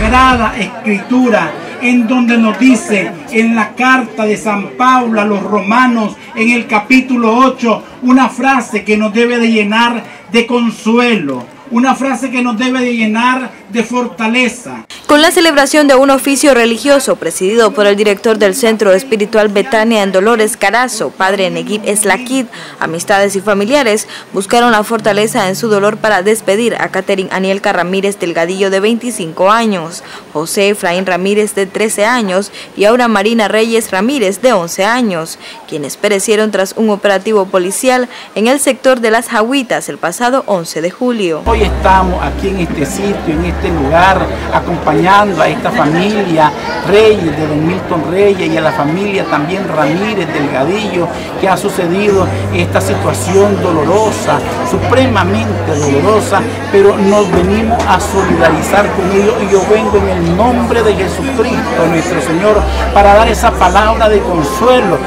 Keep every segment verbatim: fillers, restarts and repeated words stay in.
Sagrada Escritura, en donde nos dice en la carta de San Pablo a los romanos, en el capítulo ocho, una frase que nos debe de llenar de consuelo, una frase que nos debe de llenar de fortaleza. Con la celebración de un oficio religioso presidido por el director del Centro Espiritual Betania en Dolores, Carazo, padre Neguib Eslaquid, amistades y familiares buscaron la fortaleza en su dolor para despedir a Catherine Anielka Ramírez Delgadillo, de veinticinco años, José Efraín Ramírez, de trece años, y Aura Marina Reyes Ramírez, de once años, quienes perecieron tras un operativo policial en el sector de Las Jaguitas el pasado once de julio. Hoy estamos aquí en este sitio, en este lugar, acompañando a esta familia Reyes, de don Milton Reyes, y a la familia también Ramírez Delgadillo, que ha sucedido esta situación dolorosa, supremamente dolorosa, pero nos venimos a solidarizar con ellos, y yo vengo en el nombre de Jesucristo, nuestro Señor, para dar esa palabra de consuelo.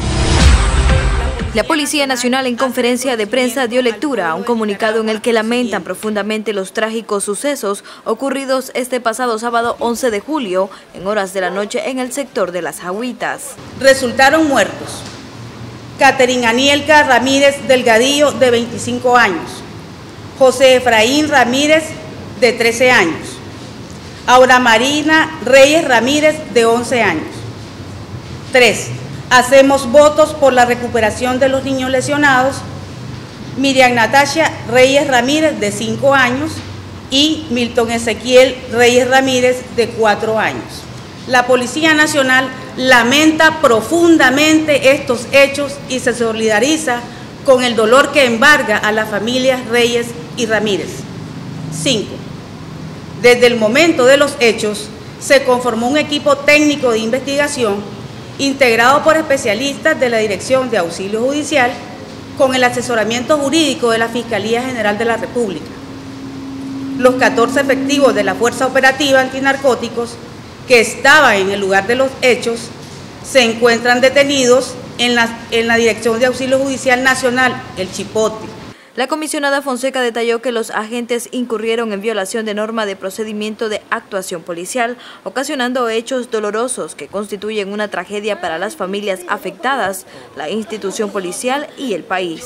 La Policía Nacional, en conferencia de prensa, dio lectura a un comunicado en el que lamentan profundamente los trágicos sucesos ocurridos este pasado sábado once de julio en horas de la noche en el sector de Las Jaguitas. Resultaron muertos Catherine Anielka Ramírez Delgadillo, de veinticinco años, José Efraín Ramírez, de trece años, Aura Marina Reyes Ramírez, de once años. tres. Hacemos votos por la recuperación de los niños lesionados, Miriam Natasha Reyes Ramírez, de cinco años, y Milton Ezequiel Reyes Ramírez, de cuatro años. La Policía Nacional lamenta profundamente estos hechos y se solidariza con el dolor que embarga a las familias Reyes y Ramírez. cinco. Desde el momento de los hechos, se conformó un equipo técnico de investigación integrado por especialistas de la Dirección de Auxilio Judicial, con el asesoramiento jurídico de la Fiscalía General de la República. Los catorce efectivos de la Fuerza Operativa Antinarcóticos que estaban en el lugar de los hechos se encuentran detenidos en la, en la Dirección de Auxilio Judicial Nacional, el Chipote. La comisionada Fonseca detalló que los agentes incurrieron en violación de norma de procedimiento de actuación policial, ocasionando hechos dolorosos que constituyen una tragedia para las familias afectadas, la institución policial y el país.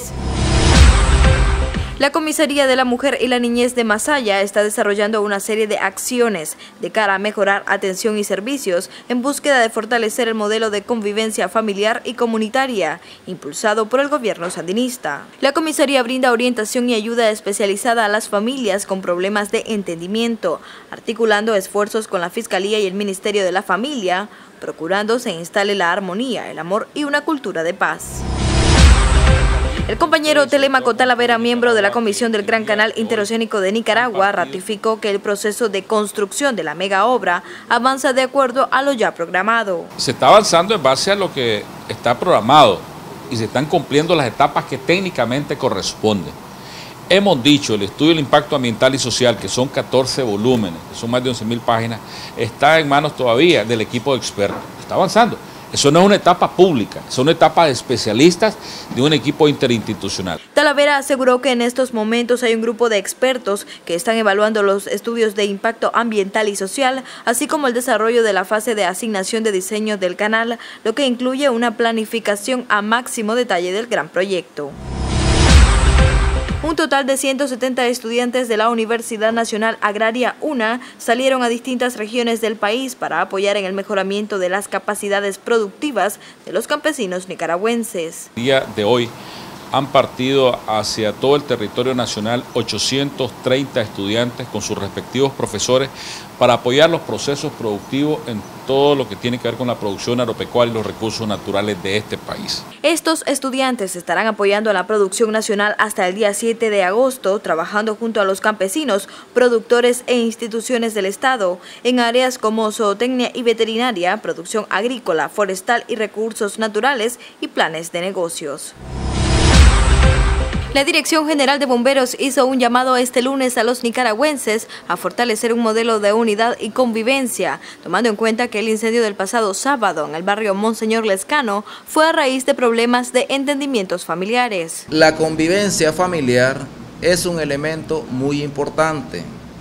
La Comisaría de la Mujer y la Niñez de Masaya está desarrollando una serie de acciones de cara a mejorar atención y servicios en búsqueda de fortalecer el modelo de convivencia familiar y comunitaria, impulsado por el gobierno sandinista. La comisaría brinda orientación y ayuda especializada a las familias con problemas de entendimiento, articulando esfuerzos con la Fiscalía y el Ministerio de la Familia, procurando se instale la armonía, el amor y una cultura de paz. El compañero Telemaco Talavera, miembro de la Comisión del Gran Canal Interoceánico de Nicaragua, ratificó que el proceso de construcción de la mega obra avanza de acuerdo a lo ya programado. Se está avanzando en base a lo que está programado y se están cumpliendo las etapas que técnicamente corresponden. Hemos dicho, el estudio del impacto ambiental y social, que son catorce volúmenes, que son más de once mil páginas, está en manos todavía del equipo de expertos. Está avanzando. Eso no es una etapa pública, es una etapa de especialistas de un equipo interinstitucional. Talavera aseguró que en estos momentos hay un grupo de expertos que están evaluando los estudios de impacto ambiental y social, así como el desarrollo de la fase de asignación de diseño del canal, lo que incluye una planificación a máximo detalle del gran proyecto. Un total de ciento setenta estudiantes de la Universidad Nacional Agraria UNA salieron a distintas regiones del país para apoyar en el mejoramiento de las capacidades productivas de los campesinos nicaragüenses. El día de hoy han partido hacia todo el territorio nacional ochocientos treinta estudiantes con sus respectivos profesores para apoyar los procesos productivos en todo lo que tiene que ver con la producción agropecuaria y los recursos naturales de este país. Estos estudiantes estarán apoyando a la producción nacional hasta el día siete de agosto, trabajando junto a los campesinos, productores e instituciones del Estado en áreas como zootecnia y veterinaria, producción agrícola, forestal y recursos naturales y planes de negocios. La Dirección General de Bomberos hizo un llamado este lunes a los nicaragüenses a fortalecer un modelo de unidad y convivencia, tomando en cuenta que el incendio del pasado sábado en el barrio Monseñor Lescano fue a raíz de problemas de entendimientos familiares. La convivencia familiar es un elemento muy importante.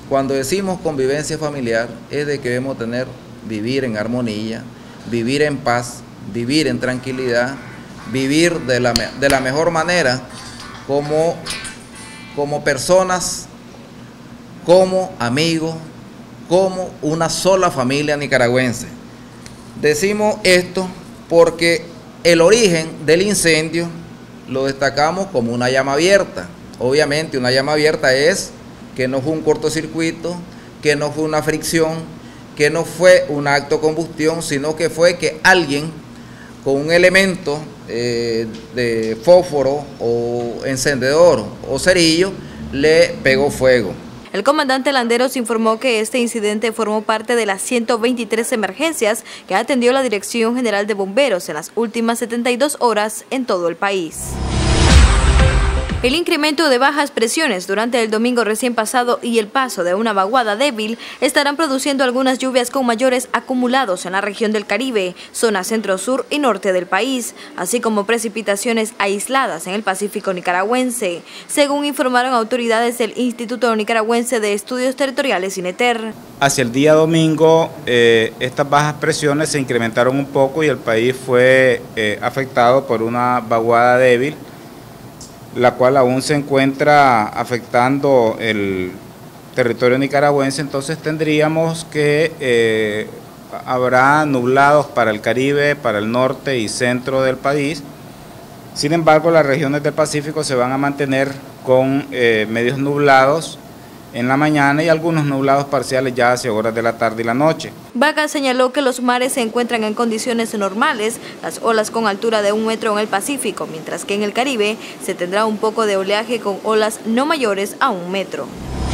cuando decimos convivencia familiar, es de que debemos tener, vivir en armonía, vivir en paz, vivir en tranquilidad, vivir de la, de la mejor manera como, como personas, como amigos, como una sola familia nicaragüense. Decimos esto porque el origen del incendio lo destacamos como una llama abierta. Obviamente una llama abierta es que no fue un cortocircuito, que no fue una fricción, que no fue un acto de combustión, sino que fue que alguien con un elemento eh, de fósforo o encendedor o cerillo le pegó fuego. El comandante Landeros informó que este incidente formó parte de las ciento veintitrés emergencias que atendió la Dirección General de Bomberos en las últimas setenta y dos horas en todo el país. El incremento de bajas presiones durante el domingo recién pasado y el paso de una vaguada débil estarán produciendo algunas lluvias con mayores acumulados en la región del Caribe, zona centro-sur y norte del país, así como precipitaciones aisladas en el Pacífico nicaragüense, según informaron autoridades del Instituto Nicaragüense de Estudios Territoriales, INETER. Hacia el día domingo, eh, estas bajas presiones se incrementaron un poco y el país fue eh, afectado por una vaguada débil, la cual aún se encuentra afectando el territorio nicaragüense. Entonces tendríamos que eh, habrá nublados para el Caribe, para el norte y centro del país. Sin embargo, las regiones del Pacífico se van a mantener con eh, medios nublados en la mañana y algunos nublados parciales ya hacia horas de la tarde y la noche. Vaca señaló que los mares se encuentran en condiciones normales, las olas con altura de un metro en el Pacífico, mientras que en el Caribe se tendrá un poco de oleaje con olas no mayores a un metro.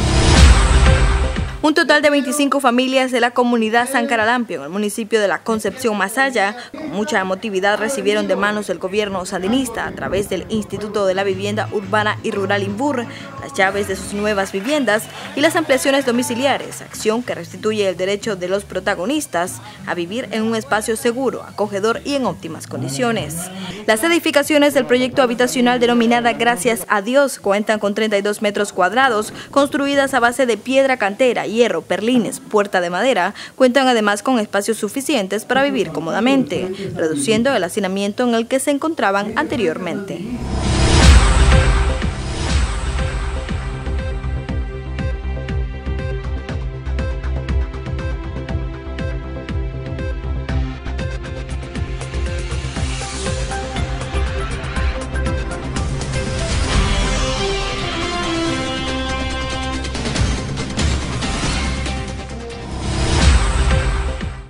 Un total de veinticinco familias de la comunidad San Caralampio, en el municipio de la Concepción Masaya, con mucha emotividad recibieron de manos del gobierno sandinista, a través del Instituto de la Vivienda Urbana y Rural INVUR, las llaves de sus nuevas viviendas y las ampliaciones domiciliares, acción que restituye el derecho de los protagonistas a vivir en un espacio seguro, acogedor y en óptimas condiciones. Las edificaciones del proyecto habitacional denominada Gracias a Dios cuentan con treinta y dos metros cuadrados, construidas a base de piedra cantera, hierro, perlines, puerta de madera, cuentan además con espacios suficientes para vivir cómodamente, reduciendo el hacinamiento en el que se encontraban anteriormente.